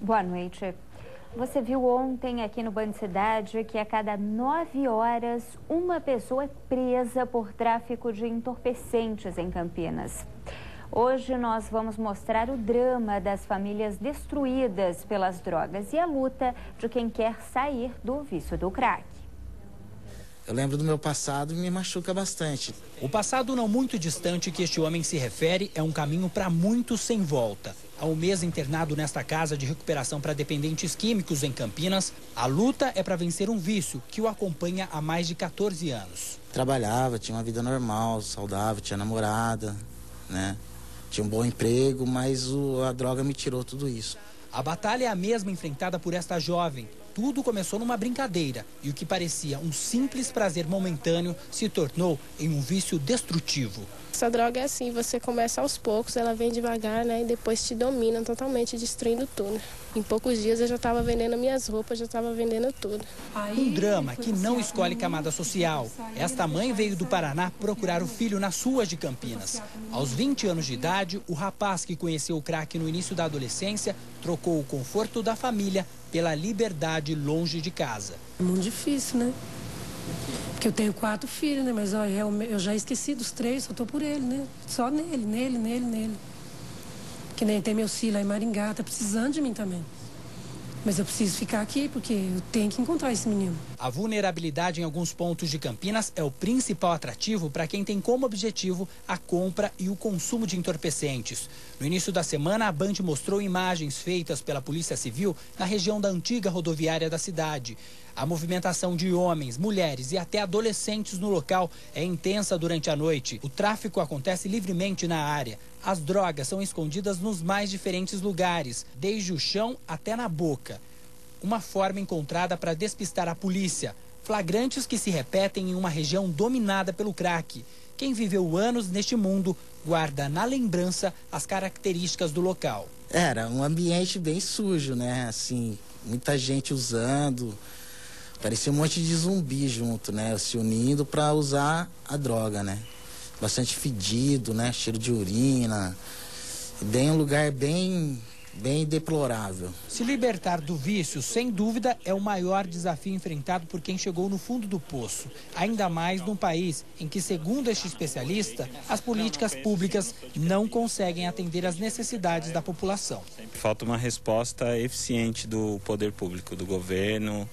Boa noite. Você viu ontem aqui no Band Cidade que a cada 9 horas uma pessoa é presa por tráfico de entorpecentes em Campinas. Hoje nós vamos mostrar o drama das famílias destruídas pelas drogas e a luta de quem quer sair do vício do crack. Eu lembro do meu passado e me machuca bastante. O passado não muito distante que este homem se refere é um caminho para muitos sem volta. Há um mês internado nesta casa de recuperação para dependentes químicos em Campinas, a luta é para vencer um vício que o acompanha há mais de 14 anos. Trabalhava, tinha uma vida normal, saudável, tinha namorada, né? Tinha um bom emprego, mas a droga me tirou tudo isso. A batalha é a mesma enfrentada por esta jovem. Tudo começou numa brincadeira e o que parecia um simples prazer momentâneo se tornou em um vício destrutivo. Essa droga é assim, você começa aos poucos, ela vem devagar, né, e depois te domina totalmente, destruindo tudo. Em poucos dias eu já estava vendendo minhas roupas, já estava vendendo tudo. Um drama que não escolhe camada social. Esta mãe veio do Paraná procurar o filho nas ruas de Campinas. Aos 20 anos de idade, o rapaz que conheceu o crack no início da adolescência trocou o conforto da família pela liberdade longe de casa. É muito difícil, né? Porque eu tenho 4 filhos, né? Mas ó, eu já esqueci dos 3, só tô por ele, né? Só nele. Que nem tem meu filho lá em Maringá, tá precisando de mim também. Mas eu preciso ficar aqui porque eu tenho que encontrar esse menino. A vulnerabilidade em alguns pontos de Campinas é o principal atrativo para quem tem como objetivo a compra e o consumo de entorpecentes. No início da semana, a Band mostrou imagens feitas pela Polícia Civil na região da antiga rodoviária da cidade. A movimentação de homens, mulheres e até adolescentes no local é intensa durante a noite. O tráfico acontece livremente na área. As drogas são escondidas nos mais diferentes lugares, desde o chão até na boca. Uma forma encontrada para despistar a polícia. Flagrantes que se repetem em uma região dominada pelo crack. Quem viveu anos neste mundo guarda na lembrança as características do local. Era um ambiente bem sujo, né? Assim, muita gente usando. Parecia um monte de zumbi junto, né? Se unindo para usar a droga, né? Bastante fedido, né? Cheiro de urina. Bem um lugar bem deplorável. Se libertar do vício, sem dúvida, é o maior desafio enfrentado por quem chegou no fundo do poço. Ainda mais num país em que, segundo este especialista, as políticas públicas não conseguem atender às necessidades da população. Falta uma resposta eficiente do poder público, do governo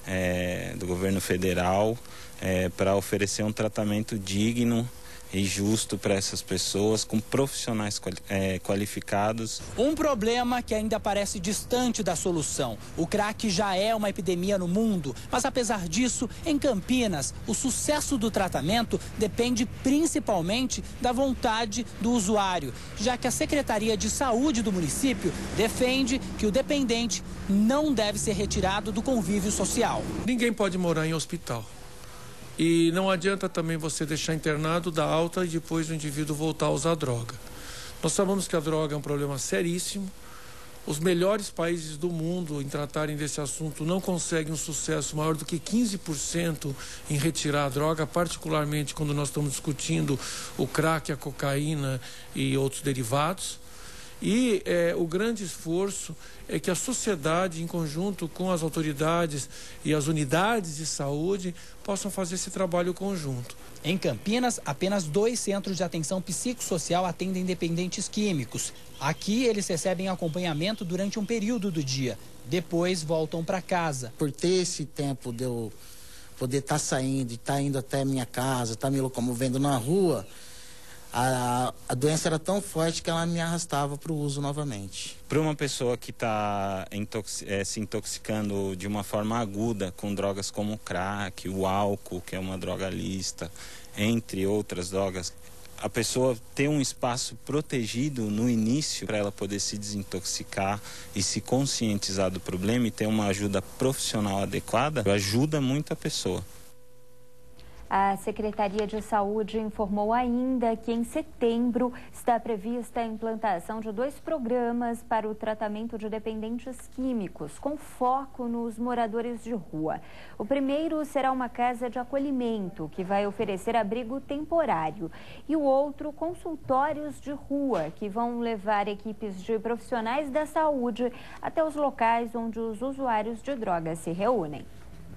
federal, para oferecer um tratamento digno e justo para essas pessoas, com profissionais qualificados. Um problema que ainda parece distante da solução. O crack já é uma epidemia no mundo, mas apesar disso, em Campinas, o sucesso do tratamento depende principalmente da vontade do usuário, já que a Secretaria de Saúde do município defende que o dependente não deve ser retirado do convívio social. Ninguém pode morar em hospital. E não adianta também você deixar internado, dar alta e depois o indivíduo voltar a usar droga. Nós sabemos que a droga é um problema seríssimo. Os melhores países do mundo em tratarem desse assunto não conseguem um sucesso maior do que 15% em retirar a droga, particularmente quando nós estamos discutindo o crack, a cocaína e outros derivados. E o grande esforço é que a sociedade, em conjunto com as autoridades e as unidades de saúde, possam fazer esse trabalho conjunto. Em Campinas, apenas 2 centros de atenção psicossocial atendem dependentes químicos. Aqui, eles recebem acompanhamento durante um período do dia. Depois, voltam para casa. Por ter esse tempo de eu poder estar saindo e estar indo até a minha casa, estar me locomovendo na rua, a doença era tão forte que ela me arrastava para o uso novamente. Para uma pessoa que está se intoxicando de uma forma aguda com drogas como o crack, o álcool, que é uma droga lista, entre outras drogas, a pessoa ter um espaço protegido no início para ela poder se desintoxicar e se conscientizar do problema e ter uma ajuda profissional adequada, ajuda muito a pessoa. A Secretaria de Saúde informou ainda que em setembro está prevista a implantação de 2 programas para o tratamento de dependentes químicos, com foco nos moradores de rua. O primeiro será uma casa de acolhimento, que vai oferecer abrigo temporário. E o outro, consultórios de rua, que vão levar equipes de profissionais da saúde até os locais onde os usuários de drogas se reúnem.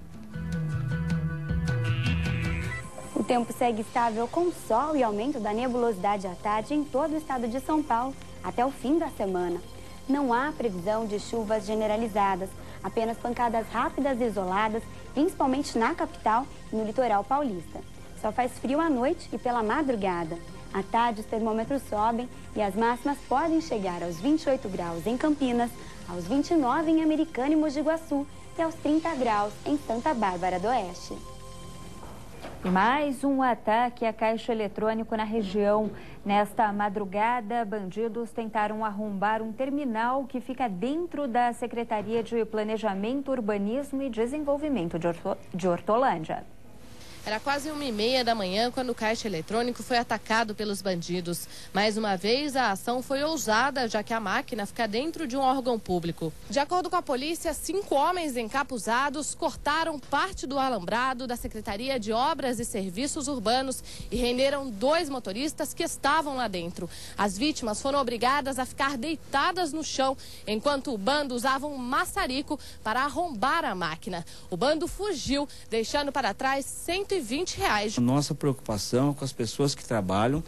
O tempo segue estável com sol e aumento da nebulosidade à tarde em todo o estado de São Paulo até o fim da semana. Não há previsão de chuvas generalizadas, apenas pancadas rápidas e isoladas, principalmente na capital e no litoral paulista. Só faz frio à noite e pela madrugada. À tarde os termômetros sobem e as máximas podem chegar aos 28 graus em Campinas, aos 29 em Americana e Mogi Guaçu e aos 30 graus em Santa Bárbara do Oeste. E mais um ataque a caixa eletrônico na região. Nesta madrugada, bandidos tentaram arrombar um terminal que fica dentro da Secretaria de Planejamento, Urbanismo e Desenvolvimento de Hortolândia. Era quase 1h30 da manhã quando o caixa eletrônico foi atacado pelos bandidos. Mais uma vez, a ação foi ousada, já que a máquina fica dentro de um órgão público. De acordo com a polícia, 5 homens encapuzados cortaram parte do alambrado da Secretaria de Obras e Serviços Urbanos e renderam 2 motoristas que estavam lá dentro. As vítimas foram obrigadas a ficar deitadas no chão, enquanto o bando usava um maçarico para arrombar a máquina. O bando fugiu, deixando para trás R$120. Nossa preocupação é com as pessoas que trabalham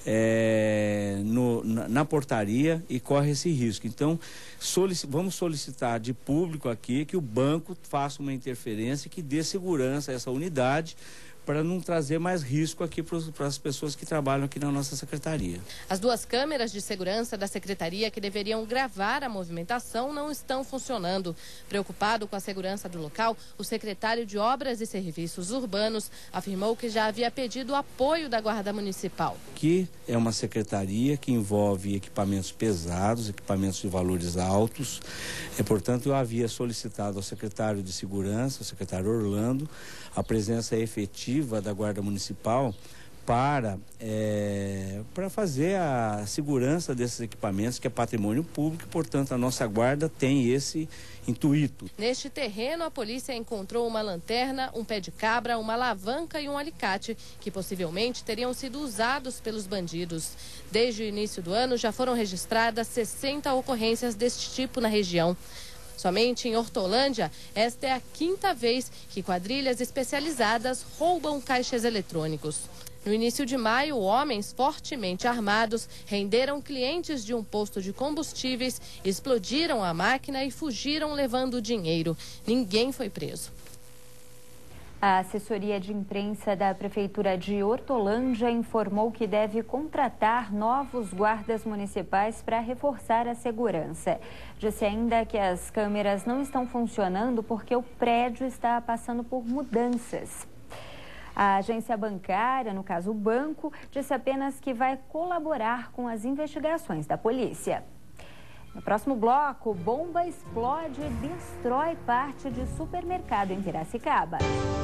na portaria e corre esse risco. Então, vamos solicitar de público aqui que o banco faça uma interferência que dê segurança a essa unidade para não trazer mais risco aqui para as pessoas que trabalham aqui na nossa secretaria. As 2 câmeras de segurança da secretaria que deveriam gravar a movimentação não estão funcionando. Preocupado com a segurança do local, o secretário de Obras e Serviços Urbanos afirmou que já havia pedido apoio da Guarda Municipal. Que é uma secretaria que envolve equipamentos pesados, equipamentos de valores altos. Portanto, eu havia solicitado ao secretário de Segurança, o secretário Orlando, a presença efetiva da Guarda Municipal para fazer a segurança desses equipamentos, que é patrimônio público, e, portanto, a nossa guarda tem esse intuito. Neste terreno, a polícia encontrou uma lanterna, um pé de cabra, uma alavanca e um alicate, que possivelmente teriam sido usados pelos bandidos. Desde o início do ano, já foram registradas 60 ocorrências deste tipo na região. Somente em Hortolândia, esta é a 5ª vez que quadrilhas especializadas roubam caixas eletrônicos. No início de maio, homens fortemente armados renderam clientes de um posto de combustíveis, explodiram a máquina e fugiram levando dinheiro. Ninguém foi preso. A assessoria de imprensa da Prefeitura de Hortolândia informou que deve contratar novos guardas municipais para reforçar a segurança. Disse ainda que as câmeras não estão funcionando porque o prédio está passando por mudanças. A agência bancária, no caso o banco, disse apenas que vai colaborar com as investigações da polícia. No próximo bloco, bomba explode e destrói parte de supermercado em Piracicaba.